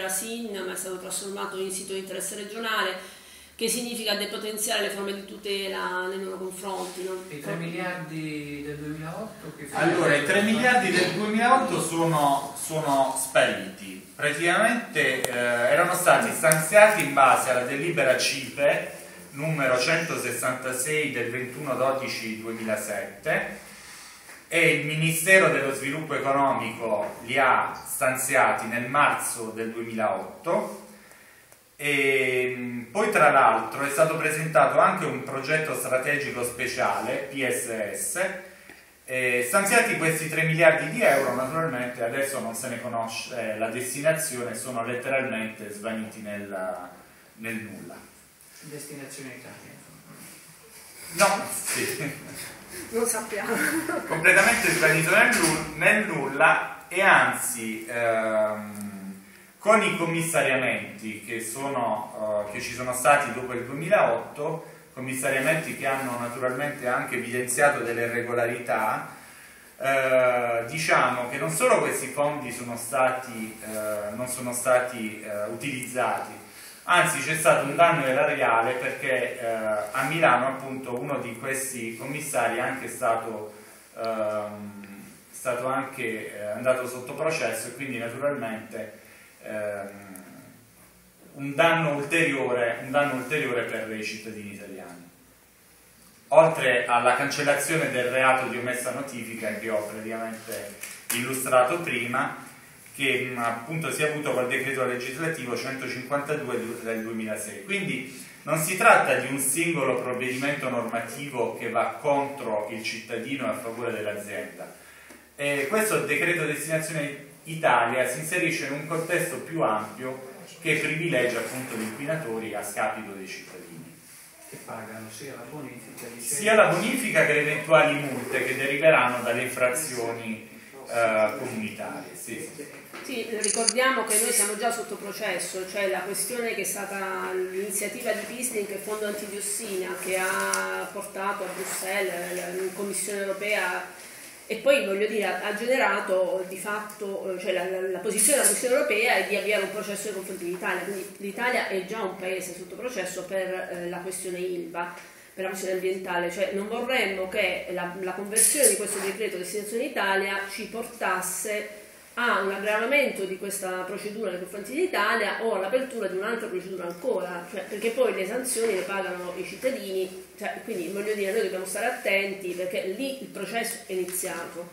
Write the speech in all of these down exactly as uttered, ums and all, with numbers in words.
era S I N ma è stato trasformato in sito di interesse regionale, che significa depotenziare le forme di tutela nei loro confronti. No? I tre miliardi del duemilaotto? Che allora, i tre miliardi del duemilaotto sono, sono spariti. Praticamente eh, erano stati stanziati in base alla delibera CIPE numero centosessantasei del ventuno dodici duemilasette e il Ministero dello Sviluppo Economico li ha stanziati nel marzo del duemilaotto. E poi tra l'altro è stato presentato anche un progetto strategico speciale, P S S, eh, stanziati questi tre miliardi di euro, naturalmente adesso non se ne conosce eh, la destinazione, sono letteralmente svaniti nel, nel nulla. Destinazione Italia? No, sì. Non sappiamo. Completamente svanito nel, nel nulla e anzi... Ehm, con i commissariamenti che, sono, uh, che ci sono stati dopo il duemilaotto, commissariamenti che hanno naturalmente anche evidenziato delle irregolarità, uh, diciamo che non solo questi fondi sono stati, uh, non sono stati uh, utilizzati, anzi c'è stato un danno erariale perché uh, a Milano appunto uno di questi commissari è anche stato, uh, stato anche, uh, andato sotto processo e quindi naturalmente un danno ulteriore, un danno ulteriore per i cittadini italiani, oltre alla cancellazione del reato di omessa notifica che ho praticamente illustrato prima, che appunto si è avuto col decreto legislativo centocinquantadue del duemilasei. Quindi non si tratta di un singolo provvedimento normativo che va contro il cittadino e a favore dell'azienda. E questo decreto destinazione Italia si inserisce in un contesto più ampio che privilegia appunto gli inquinatori a scapito dei cittadini. Che pagano sia la bonifica, sia la bonifica che le eventuali multe che deriveranno dalle infrazioni eh, comunitarie. Sì. Sì, ricordiamo che noi siamo già sotto processo, cioè la questione che è stata l'iniziativa di Pisling e Fondo Antidiossina che ha portato a Bruxelles, la Commissione Europea. E poi voglio dire, ha generato di fatto, cioè la, la, la posizione della Commissione Europea è di avviare un processo nei confronti dell'Italia, quindi l'Italia è già un paese sotto processo per eh, la questione ILVA, per la questione ambientale, cioè non vorremmo che la, la conversione di questo decreto destinazione Italia ci portasse a un aggravamento di questa procedura nei confronti dell'Italia o all'apertura di un'altra procedura ancora, cioè, perché poi le sanzioni le pagano i cittadini, cioè, quindi voglio dire noi dobbiamo stare attenti perché lì il processo è iniziato,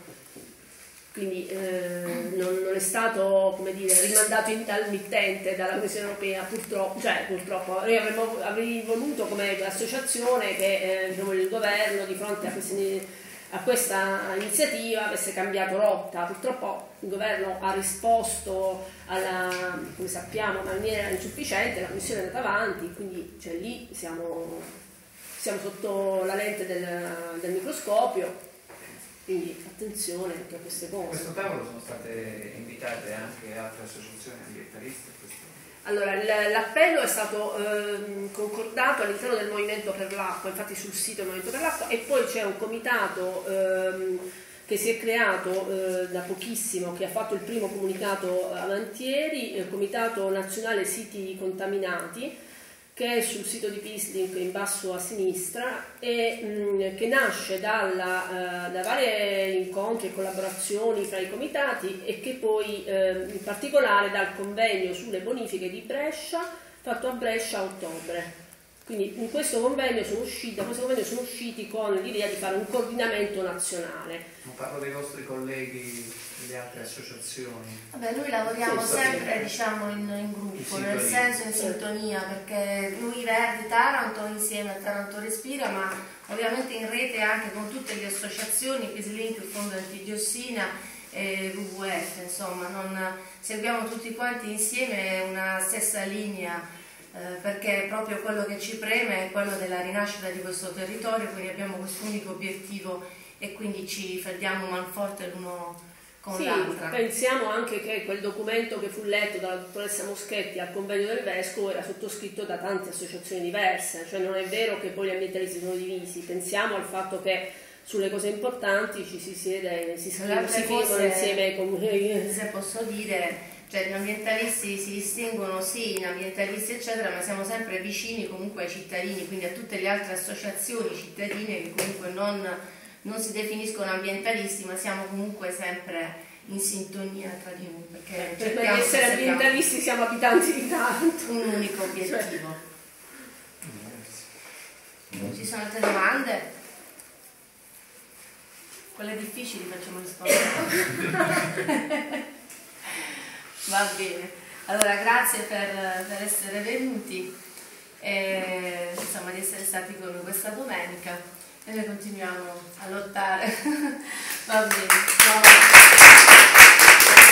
quindi eh, non, non è stato come dire, rimandato in, al mittente dalla Commissione Europea, purtroppo, cioè purtroppo noi avremmo, avrei voluto come associazione che eh, diciamo, il governo di fronte a queste a questa iniziativa avesse cambiato rotta. Purtroppo il governo ha risposto alla, come sappiamo, in maniera insufficiente, la commissione è andata avanti, quindi cioè, lì siamo, siamo sotto la lente del, del microscopio, quindi attenzione anche a queste cose. A questo tavolo sono state invitate anche altre associazioni ambientaliste? Allora, l'appello è stato eh, concordato all'interno del Movimento per l'Acqua, infatti sul sito del Movimento per l'Acqua, e poi c'è un comitato eh, che si è creato eh, da pochissimo, che ha fatto il primo comunicato avanti ieri, il Comitato Nazionale Siti Contaminati, che è sul sito di Pisling in basso a sinistra e mh, che nasce dalla, uh, da vari incontri e collaborazioni fra i comitati e che poi uh, in particolare dal convegno sulle bonifiche di Brescia fatto a Brescia a ottobre. Quindi in questo convegno sono usciti, da questo convegno sono usciti con l'idea di fare un coordinamento nazionale. Non parlo dei vostri colleghi delle altre associazioni. Vabbè, noi lavoriamo sì, sempre sì. diciamo in, in gruppo, in nel sintonia. senso in sintonia, perché noi Verdi Taranto insieme a Taranto Respira, ma ovviamente in rete anche con tutte le associazioni, Pislink, il Fondo Antidiossina e W W F, insomma, non, seguiamo tutti quanti insieme una stessa linea. Eh, perché proprio quello che ci preme è quello della rinascita di questo territorio, quindi abbiamo questo unico obiettivo e quindi ci ferdiamo manforte l'uno con sì, l'altra. Pensiamo anche che quel documento che fu letto dalla dottoressa Moschetti al convegno del Vescovo era sottoscritto da tante associazioni diverse, cioè non è vero che poi gli ambientalisti sono divisi, pensiamo al fatto che sulle cose importanti ci si siede, si scrivono, si firmano insieme ai comuni. Se posso dire, cioè gli ambientalisti si distinguono sì in ambientalisti eccetera, ma siamo sempre vicini comunque ai cittadini, quindi a tutte le altre associazioni cittadine che comunque non, non si definiscono ambientalisti, ma siamo comunque sempre in sintonia tra di noi, perché per noi essere ambientalisti siamo abitanti di Taranto, un unico obiettivo. Ci sono altre domande? Quelle difficili facciamo rispondere. Va bene, allora grazie per, per essere venuti e insomma di essere stati con noi questa domenica e noi continuiamo a lottare. Va bene. Ciao.